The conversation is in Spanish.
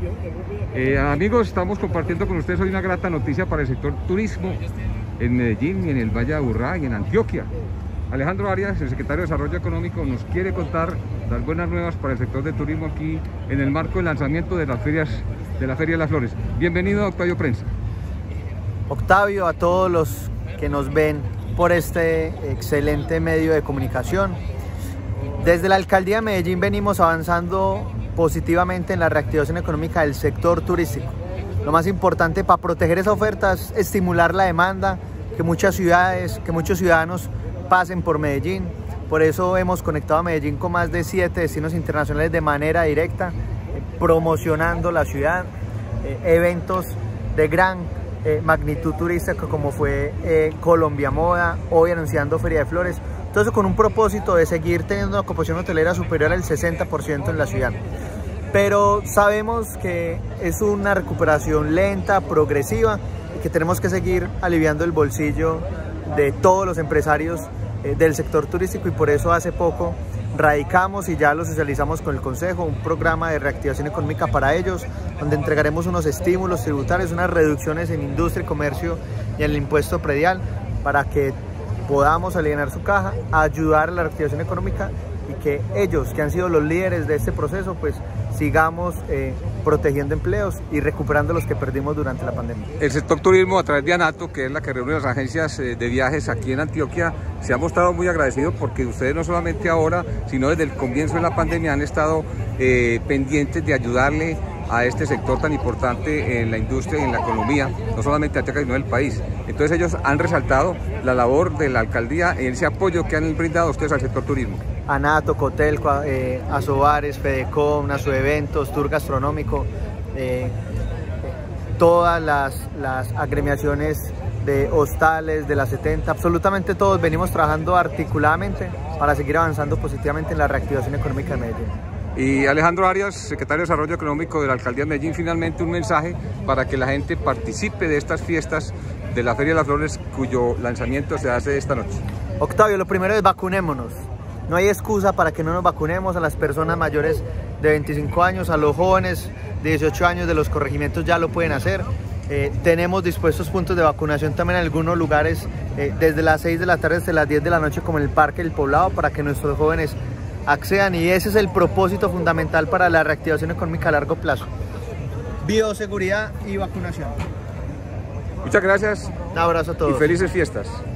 Amigos, estamos compartiendo con ustedes hoy una grata noticia para el sector turismo en Medellín y en el Valle de Aburrá y en Antioquia. Alejandro Arias, el secretario de Desarrollo Económico, nos quiere contar las buenas nuevas para el sector de turismo aquí en el marco del lanzamiento de las ferias de la Feria de las Flores. Bienvenido a Octavio Prensa. Octavio, a todos los que nos ven por este excelente medio de comunicación. Desde la Alcaldía de Medellín venimos avanzando positivamente en la reactivación económica del sector turístico. Lo más importante para proteger esa oferta es estimular la demanda, que muchas ciudades, que muchos ciudadanos pasen por Medellín. Por eso hemos conectado a Medellín con más de 7 destinos internacionales de manera directa, promocionando la ciudad, eventos de gran magnitud turística como fue Colombia Moda, hoy anunciando Feria de Flores. Todo eso con un propósito de seguir teniendo una ocupación hotelera superior al 60% en la ciudad. Pero sabemos que es una recuperación lenta, progresiva, y que tenemos que seguir aliviando el bolsillo de todos los empresarios del sector turístico, y por eso hace poco radicamos y ya lo socializamos con el Consejo, un programa de reactivación económica para ellos, donde entregaremos unos estímulos tributarios, unas reducciones en industria y comercio y en el impuesto predial, para que podamos aliviar su caja, ayudar a la reactivación económica, y que ellos, que han sido los líderes de este proceso, pues sigamos protegiendo empleos y recuperando los que perdimos durante la pandemia. El sector turismo, a través de ANATO, que es la que reúne las agencias de viajes aquí en Antioquia, se ha mostrado muy agradecido porque ustedes no solamente ahora, sino desde el comienzo de la pandemia han estado pendientes de ayudarle a este sector tan importante en la industria y en la economía, no solamente de Antioquia, sino del país. Entonces ellos han resaltado la labor de la alcaldía en ese apoyo que han brindado ustedes al sector turismo. ANATO, Cotelco, Asobares, Fedecom, Eventos, Tour Gastronómico, todas las agremiaciones de hostales, de la 70, absolutamente todos venimos trabajando articuladamente para seguir avanzando positivamente en la reactivación económica de Medellín. Y Alejandro Arias, secretario de Desarrollo Económico de la Alcaldía de Medellín, finalmente un mensaje para que la gente participe de estas fiestas de la Feria de las Flores, cuyo lanzamiento se hace esta noche. Octavio, lo primero es vacunémonos. No hay excusa para que no nos vacunemos. A las personas mayores de 25 años, a los jóvenes de 18 años de los corregimientos ya lo pueden hacer. Tenemos dispuestos puntos de vacunación también en algunos lugares desde las 6 de la tarde hasta las 10 de la noche, como en el Parque del Poblado, para que nuestros jóvenes accedan, y ese es el propósito fundamental para la reactivación económica a largo plazo: bioseguridad y vacunación. Muchas gracias. Un abrazo a todos y felices fiestas.